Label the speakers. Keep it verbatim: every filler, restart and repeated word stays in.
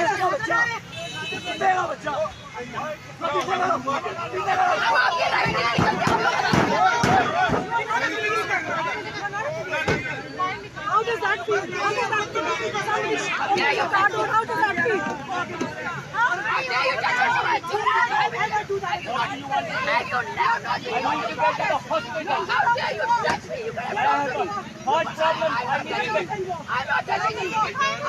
Speaker 1: How does that feel? How does that feel? Yeah, you can't do it. How does that feel? How dare you touch your woman? Do that. I will never do that. I don't never know you. I want you to go to the hospital. How dare you touch me? You can have a heart problem. I'm not touching you.